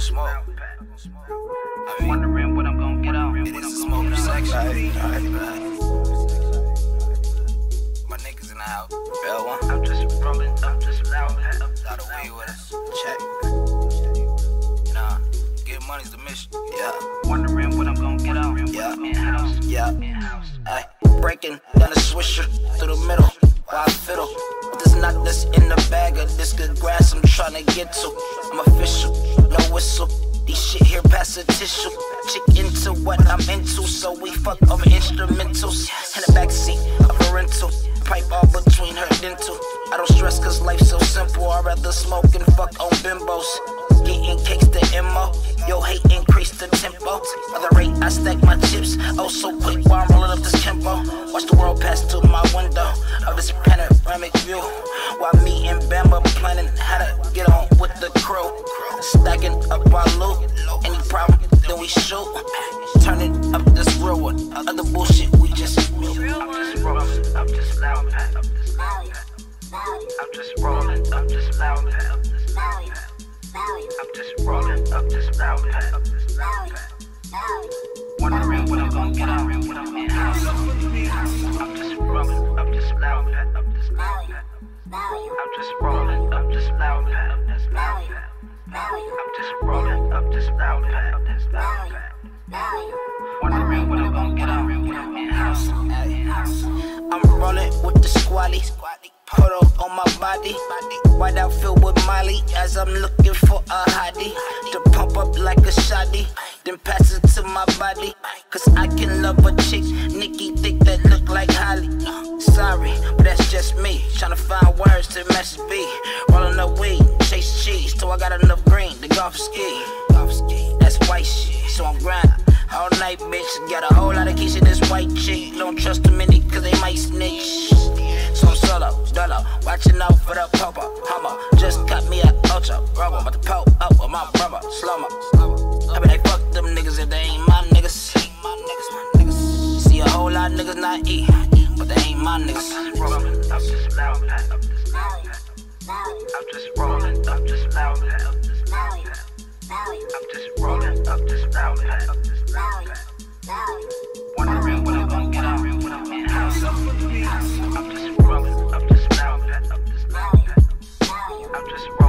smoke. I'm wondering what I'm gonna get out. It is a smoke section. My niggas in the house. Real one. I'm just rolling, I'm just loud. Out of way with us. Check. You know, get money's the mission. Yeah. Wondering what I'm gonna get out. Yeah. In-house. Yeah. In-house. Ay, breaking down the swisher through the middle. While I fiddle. But this not this in the bag of this good grass I'm trying to get to. I'm official, no whistle. These shit here pass the tissue. Chick into what I'm into, so we fuck over instrumentals. In the backseat of a rental, pipe all between her dental. I don't stress cause life's so simple. I'd rather smoke and fuck on bimbos. Getting cakes to MO, yo hate increase the tempo. By the rate I stack my chips, oh so quick while I'm rolling up this tempo. Watch the world pass through my window of this panoramic view. While me and Bama planning how to get on with the crew. Stacking up our loot, any problem then we shoot. Turning up this real one, other bullshit we just mute. I'm just rolling, I'm just loud, I'm just loud. I'm just rolling, I'm just loud, I'm just loud. I'm just rolling, I'm just loud, I'm just loud. Wondering what I'm gonna get out, when I'm in-house. I'm just rolling, I'm just loud, I'm just loud. I'm just rolling, I'm just loud, I'm just loud. I'm just rolling, I'm just loud, I'm just loud. Wondering what I'm gonna get out, when I'm in-house. I'm rolling with the squally. Photo on my body, white outfit with Molly, as I'm looking for a hottie to pump up like a shoddy, then pass it to my body, cause I can love a chick, Nikki thick that look like Holly. Sorry, but that's just me, tryna find words to match the beat. Rolling up weed, chase cheese, till I got enough green to golf ski. That's white shit, so I'm grinding all night, bitch. Got a whole lot of keys in this white chick. Don't trust them any cause they might snitch. So I'm solo, dolo, watching out for the popo, homo. Just cut me a ocho, robo, about to pull up with my brother, slow-mo. I bet they fuck them niggas if they ain't my niggas. See a whole lot of niggas not eat, but they ain't my niggas. I'm just rolling, I'm just loud, I'm just loud. I'm just rolling, I'm just loud, I'm just loud. I'm just rolling, I'm just loud, I'm just loud. Wondering what I'm gonna get out, when I'm in-house. I'm just rolling, I'm just loud, I'm just loud. I'm just rolling.